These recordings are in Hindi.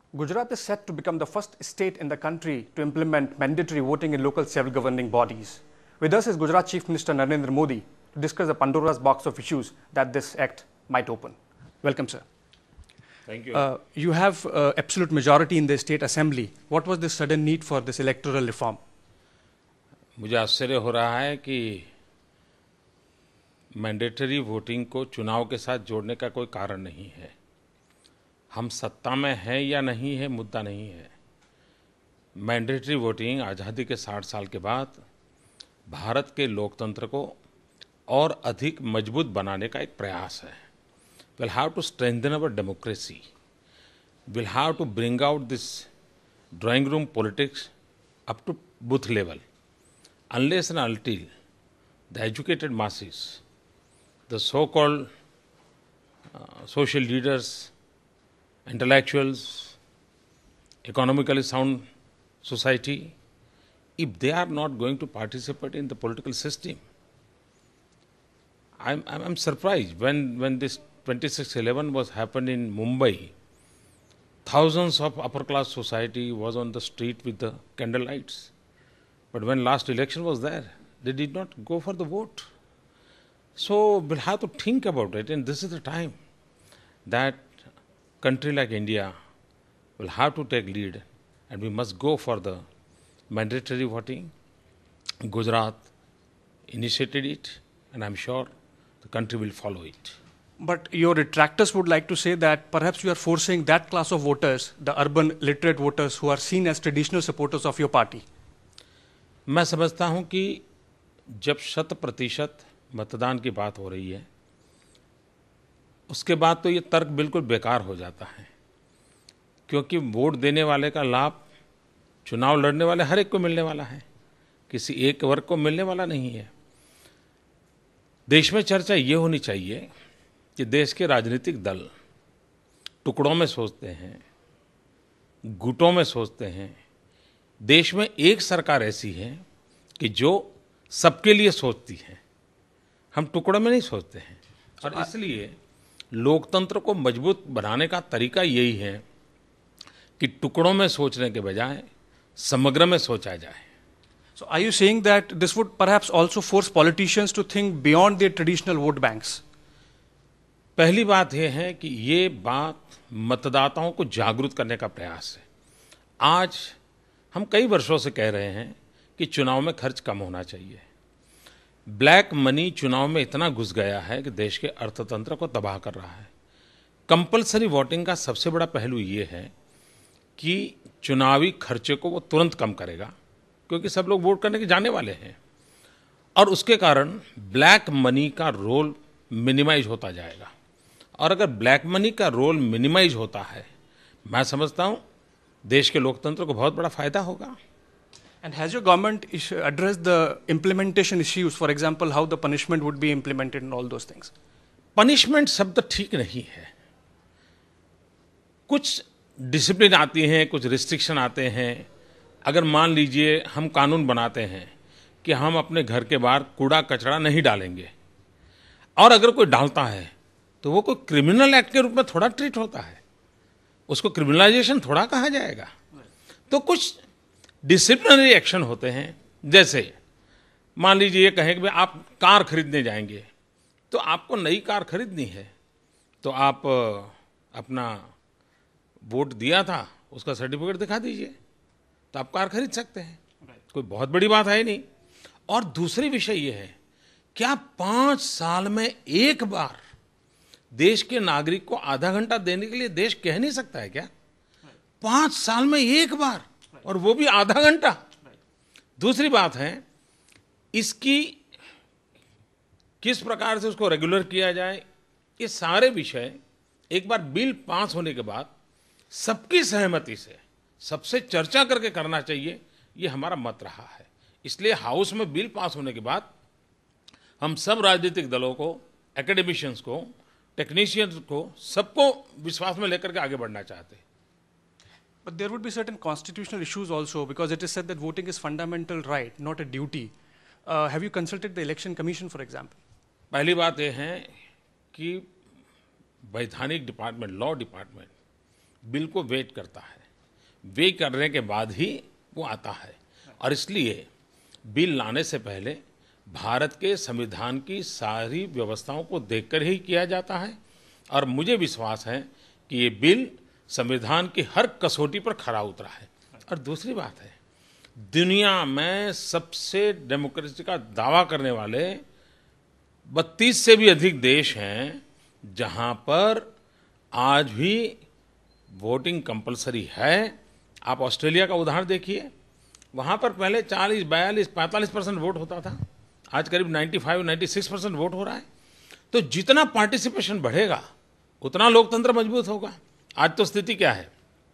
Gujarat is set to become the first state in the country to implement mandatory voting in local self-governing bodies. With us is Gujarat Chief Minister Narendra Modi to discuss the Pandora's box of issues that this act might open. Welcome, sir. Thank you. You have absolute majority in the state assembly. What was the sudden need for this electoral reform? मुझे आश्चर्य हो रहा है कि मैंडेटरी वोटिंग को चुनाव के साथ जोड़ने का कोई कारण नहीं है। हम सत्ता में हैं या नहीं है मुद्दा नहीं है। मैंडेटरी वोटिंग आज़ादी के 60 साल के बाद भारत के लोकतंत्र को और अधिक मजबूत बनाने का एक प्रयास है। We'll have to strengthen our democracy. We'll have to bring out this drawing room politics up to booth level. Unless and until the educated masses, the so-called social leaders, intellectuals, economically sound society, if they are not going to participate in the political system, I'm surprised when this 26/11 was happened in Mumbai. Thousands of upper class society was on the street with the candle lights. But when last election was there, they did not go for the vote. So we'll have to think about it, and this is the time that country like India will have to take lead, and we must go for the mandatory voting. Gujarat initiated it, and I'm sure the country will follow it. But your detractors would like to say that perhaps you are forcing that class of voters, the urban literate voters who are seen as traditional supporters of your party. मैं समझता हूं कि जब 100% मतदान की बात हो रही है, उसके बाद तो ये तर्क बिल्कुल बेकार हो जाता है, क्योंकि वोट देने वाले का लाभ चुनाव लड़ने वाले हर एक को मिलने वाला है, किसी एक वर्ग को मिलने वाला नहीं है। देश में चर्चा ये होनी चाहिए कि देश के राजनीतिक दल टुकड़ों में सोचते हैं, गुटों में सोचते हैं। देश में एक सरकार ऐसी है कि जो सबके लिए सोचती है। हम टुकड़ों में नहीं सोचते हैं, और इसलिए लोकतंत्र को मजबूत बनाने का तरीका यही है कि टुकड़ों में सोचने के बजाय समग्र में सोचा जाए। So are you saying that this would perhaps also force politicians to think beyond their traditional vote banks? पहली बात यह है कि ये बात मतदाताओं को जागरूक करने का प्रयास है। आज हम कई वर्षों से कह रहे हैं कि चुनाव में खर्च कम होना चाहिए। ब्लैक मनी चुनाव में इतना घुस गया है कि देश के अर्थतंत्र को तबाह कर रहा है। कंपल्सरी वोटिंग का सबसे बड़ा पहलू ये है कि चुनावी खर्चे को वो तुरंत कम करेगा, क्योंकि सब लोग वोट करने के जाने वाले हैं, और उसके कारण ब्लैक मनी का रोल मिनिमाइज होता जाएगा। और अगर ब्लैक मनी का रोल मिनिमाइज होता है, मैं समझता हूँ देश के लोकतंत्र को बहुत बड़ा फायदा होगा। And has your government addressed the implementation issues, for example, how the punishment would be implemented and all those things? Punishment शब्द ठीक नहीं है। कुछ डिसिप्लिन आती हैं, कुछ रिस्ट्रिक्शन आते हैं। अगर मान लीजिए हम कानून बनाते हैं कि हम अपने घर के बाहर कूड़ा कचरा नहीं डालेंगे, और अगर कोई डालता है तो वो कोई क्रिमिनल एक्ट के रूप में थोड़ा ट्रीट होता है, उसको क्रिमिनलाइजेशन थोड़ा कहा जाएगा। तो कुछ डिसिप्लिनरी एक्शन होते हैं, जैसे मान लीजिए ये कहें कि भाई आप कार खरीदने जाएंगे, तो आपको नई कार खरीदनी है, तो आप अपना वोट दिया था उसका सर्टिफिकेट दिखा दीजिए, तो आप कार खरीद सकते हैं। कोई बहुत बड़ी बात है नहीं। और दूसरी विषय ये है, क्या 5 साल में एक बार देश के नागरिक को आधा घंटा देने के लिए देश कह नहीं सकता है क्या? 5 साल में एक बार, और वो भी आधा घंटा। दूसरी बात है, इसकी किस प्रकार से उसको रेगुलर किया जाए, ये सारे विषय एक बार बिल पास होने के बाद सबकी सहमति से सबसे चर्चा करके करना चाहिए, ये हमारा मत रहा है। इसलिए हाउस में बिल पास होने के बाद हम सब राजनीतिक दलों को, एकेडमिशियंस को, टेक्नीशियंस को, सबको विश्वास में लेकर के आगे बढ़ना चाहते हैं। But there would be certain constitutional issues also, because it is said that voting is fundamental right, not a duty. Have you consulted the Election Commission, for example? पहली बात यह है कि वैधानिक डिपार्टमेंट, लॉ डिपार्टमेंट बिल को वेट करता है। वे करने के बाद ही वो आता है। और इसलिए बिल लाने से पहले भारत के संविधान की सारी व्यवस्थाओं को देखकर ही किया जाता है और मुझे विश्वास है कि ये बिल संविधान की हर कसौटी पर खरा उतरा है। और दूसरी बात है, दुनिया में सबसे डेमोक्रेसी का दावा करने वाले 32 से भी अधिक देश हैं जहां पर आज भी वोटिंग कंपलसरी है। आप ऑस्ट्रेलिया का उदाहरण देखिए, वहां पर पहले 40, 42, 45% वोट होता था, आज करीब 95, 96% वोट हो रहा है। तो जितना पार्टिसिपेशन बढ़ेगा उतना लोकतंत्र मजबूत होगा। आज तो स्थिति क्या है,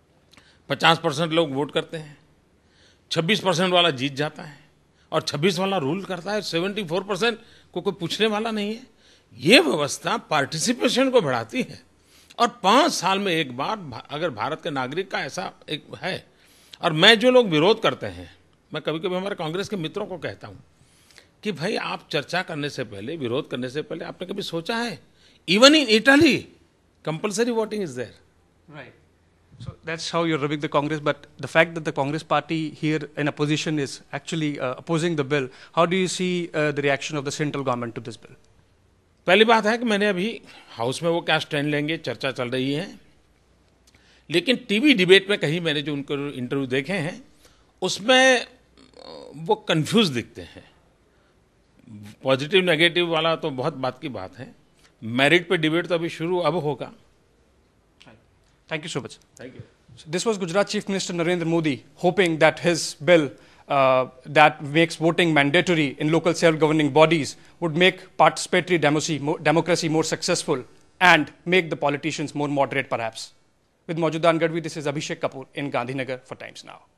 50% लोग वोट करते हैं, 26% वाला जीत जाता है और 26 वाला रूल करता है, 74% को कोई पूछने वाला नहीं है। ये व्यवस्था पार्टिसिपेशन को बढ़ाती है और 5 साल में एक बार अगर भारत के नागरिक का ऐसा एक है। और मैं जो लोग विरोध करते हैं, मैं कभी कभी हमारे कांग्रेस के मित्रों को कहता हूं कि भाई आप चर्चा करने से पहले, विरोध करने से पहले आपने कभी सोचा है, even in Italy compulsory voting is there. Right. So that's how you're rubbing the Congress, but the fact that the Congress party here in opposition is actually opposing the bill, how do you see the reaction of the central government to this bill? पहली बात है कि मैंने अभी हाउस में वो क्या स्टैंड लेंगे चर्चा चल रही है, लेकिन टीवी डिबेट में कहीं मैंने जो उनको इंटरव्यू देखे हैं उसमें वो कंफ्यूज दिखते हैं। पॉजिटिव नेगेटिव वाला तो बहुत बात की बात है, मेरिट पे डिबेट तो अभी शुरू अब होगा। Thank you so much. Thank you. So this was Gujarat Chief Minister Narendra Modi hoping that his bill that makes voting mandatory in local self-governing bodies would make participatory democracy more successful and make the politicians more moderate perhaps. With Maujudan Gadvi, this is Abhishek Kapoor in Gandhinagar for Times Now.